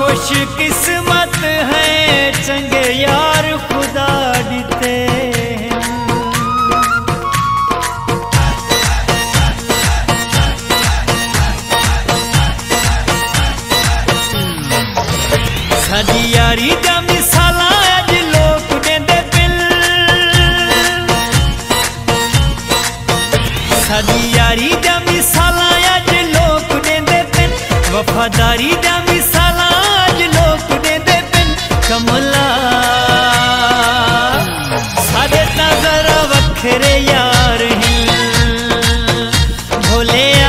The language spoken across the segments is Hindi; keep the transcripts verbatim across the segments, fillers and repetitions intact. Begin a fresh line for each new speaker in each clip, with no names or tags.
खुश किस्मत है चंगे यार खुदा दिते। साडी यारी दा मिसाला अज लोग देंदे पिल। साडी यारी दा मिसाला अज लोग देंदे पिल। वफादारी दा मिसाला अज लोग देंदे पिल। कमला साडे तां जरा वखरे यार हैं भोलिया।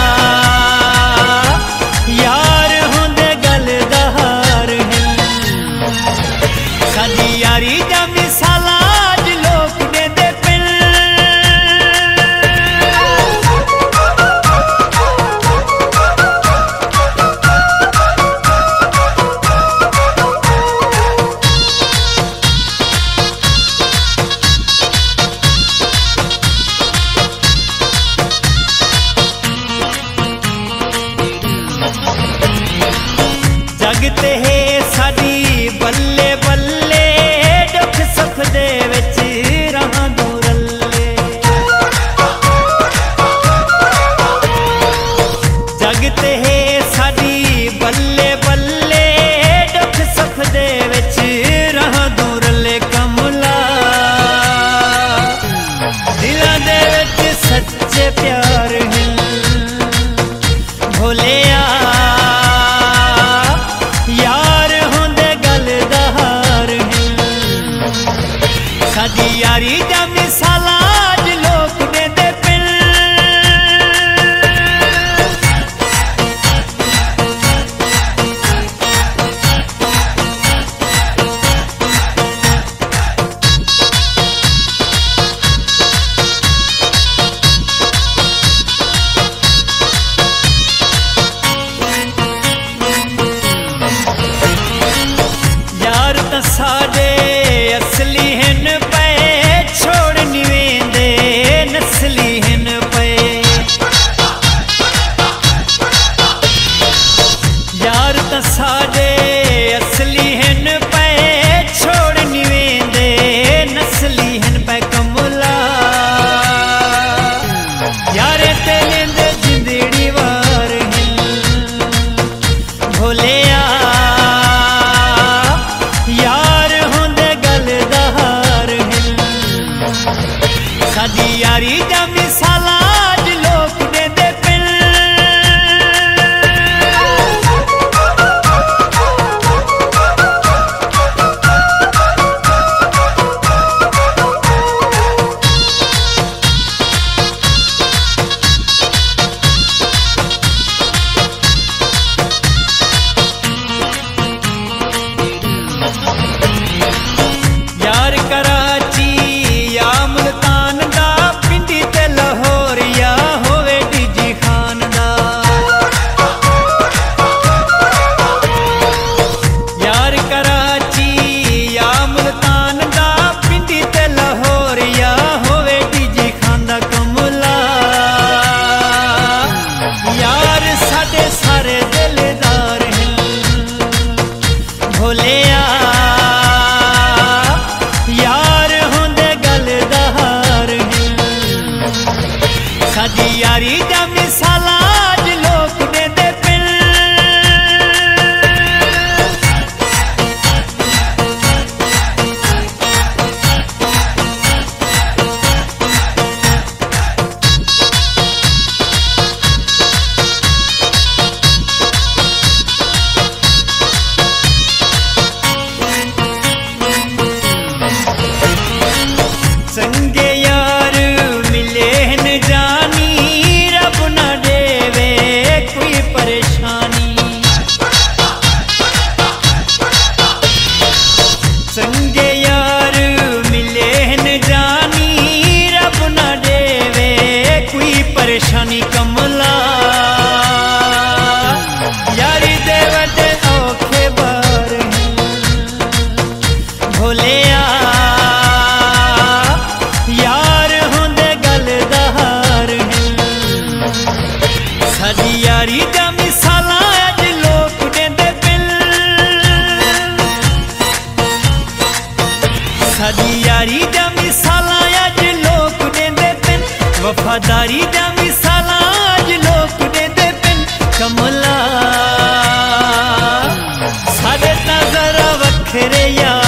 यारी दा मिसाला अज लोग देंदे पिल। जगते है साडी बल्ले बल्ले सुख दे विच रहां दूरले। जगते है साडी बल्ले बल्ले दुख सुख दे विच रहां दूरले। कमला दिलां दे विच सच्चे प्यार हैं भोलिया। यार होंदे वफादारी दा मिसाला अज लोग देंदे पिन। कमला साडे तां जरा वखरे यार